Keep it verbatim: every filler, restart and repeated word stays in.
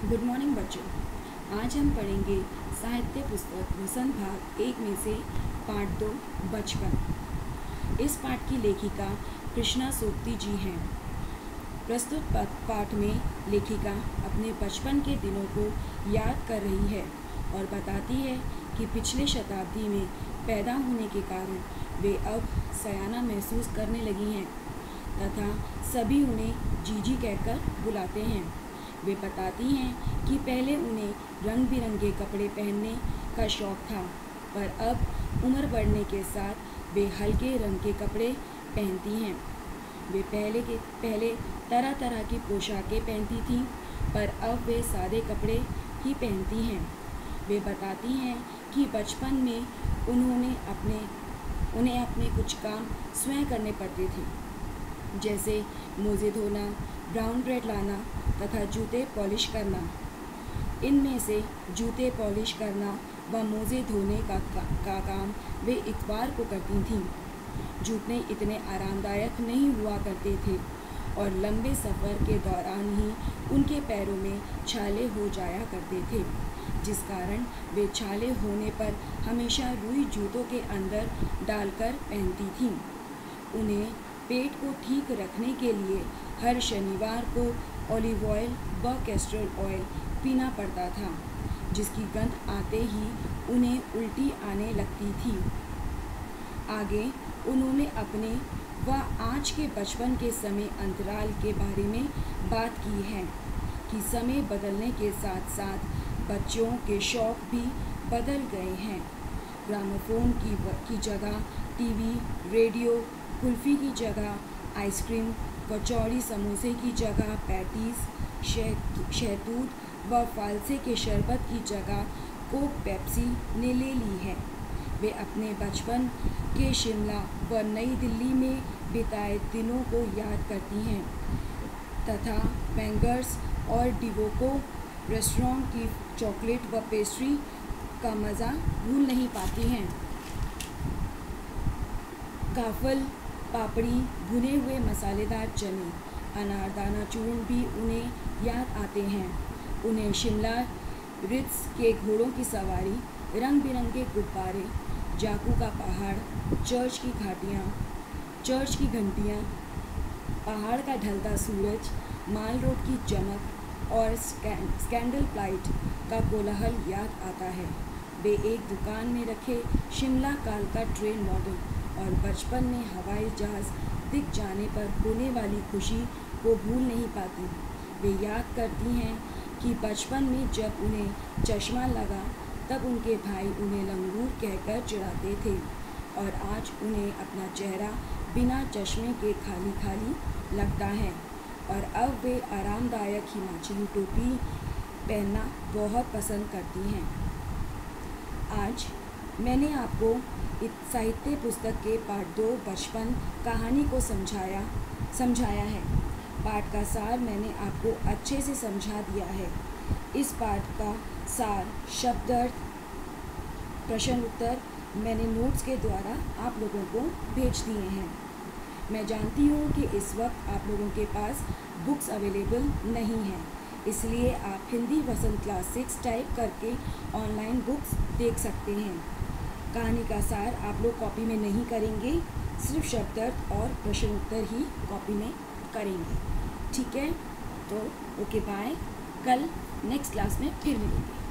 Good morning बच्चों। आज हम पढ़ेंगे साहित्य पुस्तक वसंत भाग एक में से पाठ दो बचपन। इस पाठ की लेखिका कृष्णा सोपती जी हैं। प्रस्तुत पाठ में लेखिका अपने बचपन के दिनों को याद कर रही है और बताती है कि पिछले शताब्दी में पैदा होने के कारण वे अब सयाना महसूस करने लगी हैं तथा सभी उन्हें जीजी कहकर बुलाते हैं। वे बताती हैं कि पहले उन्हें रंग बिरंगे कपड़े पहनने का शौक़ था, पर अब उम्र बढ़ने के साथ वे हल्के रंग के कपड़े पहनती हैं। वे पहले के पहले तरह तरह की पोशाकें पहनती थीं, पर अब वे सादे कपड़े ही पहनती हैं। वे बताती हैं कि बचपन में उन्होंने अपने उन्हें अपने कुछ काम स्वयं करने पड़ते थे, जैसे मोजे धोना, ब्राउन ब्रेड लाना तथा जूते पॉलिश करना। इनमें से जूते पॉलिश करना व मोजे धोने का, का, का काम वे इतवार को करती थीं। जूते इतने आरामदायक नहीं हुआ करते थे और लंबे सफ़र के दौरान ही उनके पैरों में छाले हो जाया करते थे, जिस कारण वे छाले होने पर हमेशा रुई जूतों के अंदर डालकर पहनती थीं। उन्हें पेट को ठीक रखने के लिए हर शनिवार को ऑलिव ऑयल व कैस्टर ऑयल पीना पड़ता था, जिसकी गंध आते ही उन्हें उल्टी आने लगती थी। आगे उन्होंने अपने व आज के बचपन के समय अंतराल के बारे में बात की है कि समय बदलने के साथ साथ बच्चों के शौक़ भी बदल गए हैं। ग्रामोफोन की की जगह टीवी, रेडियो, कुल्फ़ी की जगह आइसक्रीम, कचौड़ी समोसे की जगह पैटीज़, शहतूत व फालसे के शरबत की जगह कोक पेप्सी ने ले ली है। वे अपने बचपन के शिमला व नई दिल्ली में बिताए दिनों को याद करती हैं तथा बैंगर्स और डिवोको रेस्टोरेंट की चॉकलेट व पेस्ट्री का मज़ा भूल नहीं पाती हैं। काफल, पापड़ी, भुने हुए मसालेदार चने, अनारदाना चूर्ण भी उन्हें याद आते हैं। उन्हें शिमला रिट्स के घोड़ों की सवारी, रंग बिरंगे गुब्बारे, जाकू का पहाड़, चर्च की घाटियाँ, चर्च की घंटियाँ, पहाड़ का ढलता सूरज, माल रोड की चमक और स्कैंडल प्लाइट का कोलाहल याद आता है। वे एक दुकान में रखे शिमला काल का ट्रेन मॉडल और बचपन में हवाई जहाज़ दिख जाने पर होने वाली खुशी को भूल नहीं पाती। वे याद करती हैं कि बचपन में जब उन्हें चश्मा लगा तब उनके भाई उन्हें लंगूर कहकर चिढ़ाते थे और आज उन्हें अपना चेहरा बिना चश्मे के खाली खाली लगता है और अब वे आरामदायक हिमाचली टोपी पहनना बहुत पसंद करती हैं। आज मैंने आपको इस साहित्य पुस्तक के पाठ दो बचपन कहानी को समझाया समझाया है। पाठ का सार मैंने आपको अच्छे से समझा दिया है। इस पाठ का सार, शब्दार्थ, प्रश्न उत्तर मैंने नोट्स के द्वारा आप लोगों को भेज दिए हैं। मैं जानती हूँ कि इस वक्त आप लोगों के पास बुक्स अवेलेबल नहीं हैं, इसलिए आप Hindi Vasant class six type करके ऑनलाइन बुक्स देख सकते हैं। कहानी का सार आप लोग कॉपी में नहीं करेंगे, सिर्फ शब्दार्थ और प्रश्न उत्तर ही कॉपी में करेंगे। ठीक है, तो ओके बाय। कल नेक्स्ट क्लास में फिर मिलेंगे।